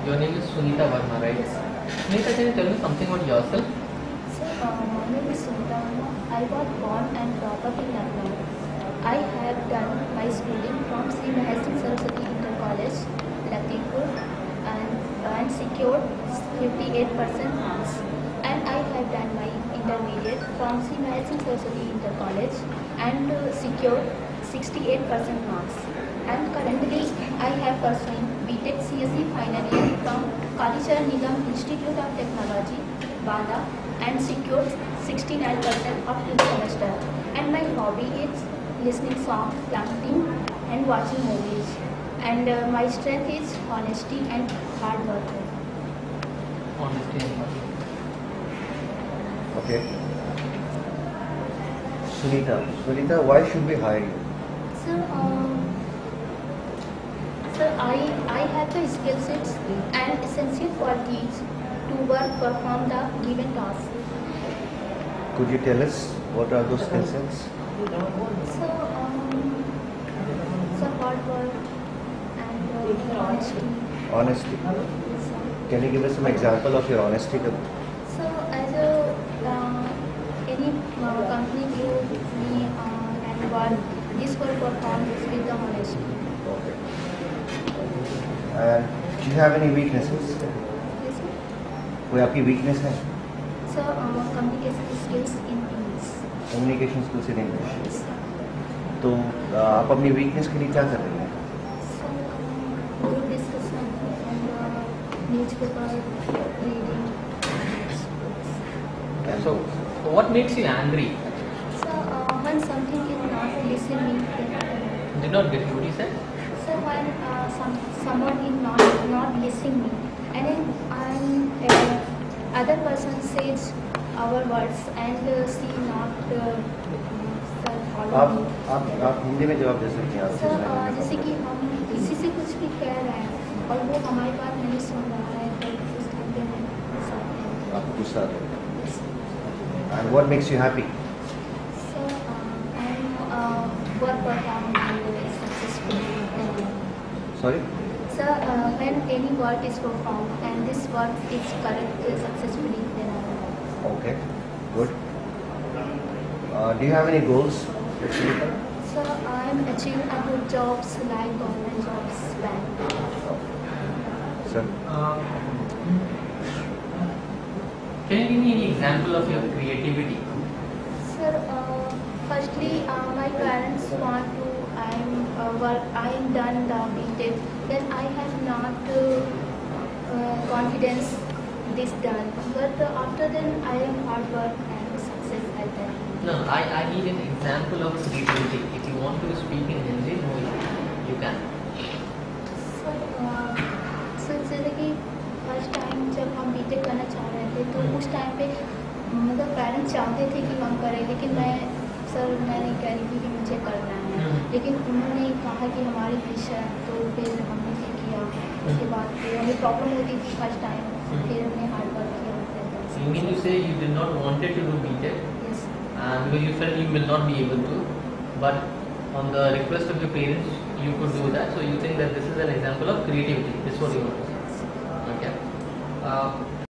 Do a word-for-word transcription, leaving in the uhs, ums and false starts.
Your name is Sunita Verma, right? Sunita, can you tell me something about yourself? So, uh, my name is Sunita Verma. I was born and brought up in Lucknow. I have done my schooling from Sri Mahel Singh Saraswati Inter College, Lakhimpur, and, and secured fifty-eight percent marks. And I have done my intermediate from Sri Mahel Singh Saraswati Inter College and uh, secured sixty-eight percent marks. And currently, I have pursuing B Tech C S E final year from Kalicharan Nigam Institute of Technology, Banda, and secured sixty-nine percent of this semester. And my hobby is listening songs, planting, and watching movies. And uh, my strength is honesty and hard work. Honesty and hard work. Okay. Sunita, Sunita, why should we hire you? So, um, sir, I, I have the skill sets and essential qualities to work perform the given task. Could you tell us what are those skill sets? So, um, so hard work and uh, honesty. Honesty. So, Can you give us some example of your honesty? so as a uh, any uh, company give me uh, and work, this will perform with the honesty. Okay. And do you have any weaknesses? Yes, sir. कोई आपकी weakness है? So, uh, communication skills in English. Communication skills in English. तो आ, आप अपनी weakness के लिए क्या कर रही हैं? So, group discussion and uh, newspaper reading. So, what makes you angry? So, uh, when something is not listening, Did not get you what you said? so when uh, some someone is not not listening me, and then I'm, uh, other person says our words and uh, she not uh, uh, follow आप me. आप आप हिंदी में जवाब दे सकती हैं आप sir किस uh, language में जैसे कि बात हम किसी से कुछ भी कह रहे हैं और वो हमारी बात नहीं सुन रहा है तो उस टाइम पे हम गुस्सा आते हैं. करते हैं? आपको गुस्सा आता है. And what makes you happy? So, uh, and uh, work performed successfully. Sorry? So, uh, when any work is performed and this work is correct uh, successfully, then I Okay. Good. Uh, do you have any goals? So, I am achieving a good jobs like government jobs, bank. Sir. Uh, can you give me any example of your creativity? Sir, uh, firstly, uh, my parents want to, I am uh, work, I am done the B Tech, then I have not uh, uh, confidence this done. But uh, after then, I am hard work and success at that. No, I, I need an example of creativity. If you want to speak in Hindi, no, you can. Sir sir जैसे कि first time जब हम B take करना चाह रहे थे तो उस टाइम पे मतलब पेरेंट्स चाहते थे कि हम करें, लेकिन मैं सर मैं नहीं कह रही थी कि मुझे करना है, लेकिन उन्होंने कहा कि हमारी विषय है तो फिर हमने ये किया. उसके बाद फिर हमें प्रॉब्लम होती थी फर्स्ट टाइम, फिर हमने हार्ड वर्क किया. So you mean to say you did not wanted to do B Tech Yes. and because you felt you will not be able to, but on the request of your parents you could do that. So you think that this is an example of creativity. This is what you want to say. Okay. Uh,